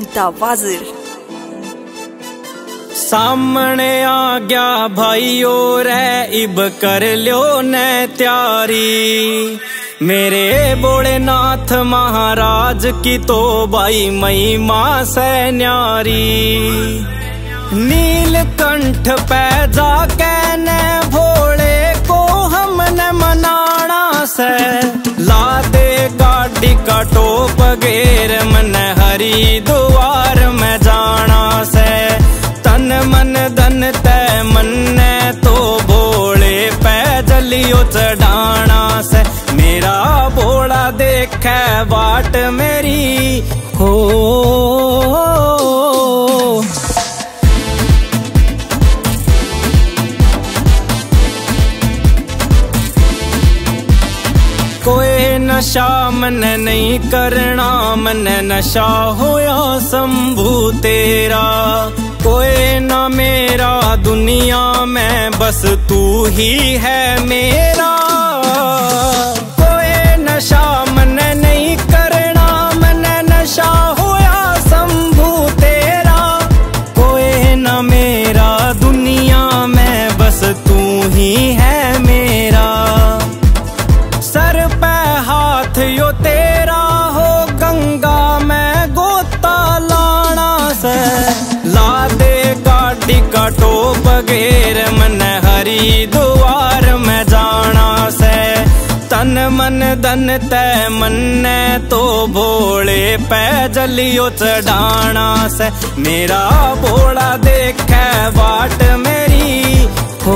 वाजिर सामने आ गया भाइयों रे इब कर लो ने तैयारी। मेरे भोलेनाथ महाराज की तो भाई महिमा से न्यारी। नीलकंठ पे जाके ने भोले को हमने मनाना से। ला दे गाड़ी का टोप गेर मन हरिद्वार में जाना से। तन मन धन तय मन तो भोले पे जलियो चढ़ाना से। मेरा भोला देखे बाट मेरी हो। कोई नशा मन नहीं करना मन नशा होया शंभू तेरा। कोई न मेरा दुनिया में बस तू ही है मेरा। कोई नशा मन नहीं करना मन नशा होया शंभू तेरा। कोई न मेरा दुनिया में बस तू ही है मेरा। सर पे हाथ यो तेरा हो गंगा में गोता लाना से। ला दे गाड़ी का टोप गेर मन हरिद्वार में जाना से। तन मन धन तय मन तो भोले पे जलियो चढ़ाना से। मेरा भोला देखे बाट मेरी हो।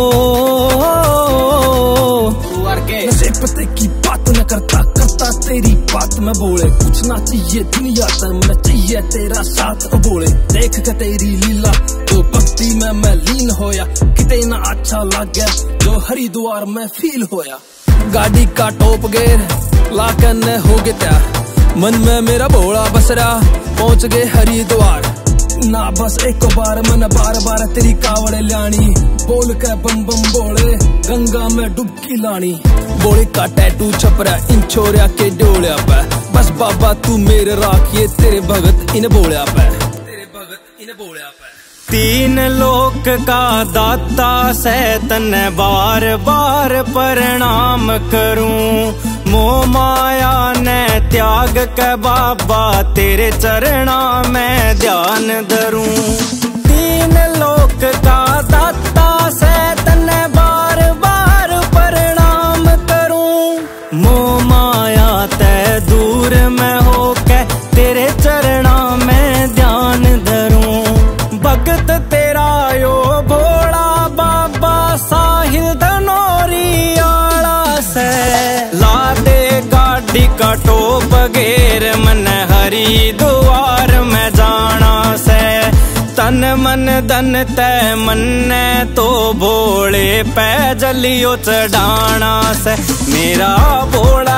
पते की बात न करता करता तेरी बात में बोले। कुछ ना चाहिए दुनिया तर मन चाहिए तेरा साथ बोले। देख के तेरी लीला तो भक्ति में मैं लीन होया। किते ना अच्छा लग गया जो हरिद्वार में फील होया। गाड़ी का टॉप गेर लाकर हो गए तैयार। मन में मेरा भोला बसरा पहुंच गए हरिद्वार। ना बस एक बार मन बार बार तेरी कावड़े लानी। बोल के बम बम बोले गंगा में डुबकी लानी। बोले का टैटू छपरा इन छोरिया के डोलिया पे। बस बाबा तू मेरे राखिए तेरे भगत इन बोलिया पे। तेरे भगत इन बोलिया पे। तीन लोक का दाता से तने बार बार प्रणाम करूं। मोह माया ने त्याग के बाबा तेरे चरणा में ध्यान धरूं। तीन लोक का दाता से तने बार बार प्रणाम करूं। मोह माया ते दूर में होके तेरे चरणा में ध्यान धरूं। भगत तेरा यो भोला बाबा साहिल धनोरी आला से। ला दे गाड़ी का टोप गेर मन हरिद्वार में जाना से। तन मन धन तय मन तो भोले पे जलियो चढ़ाना से। मेरा भोला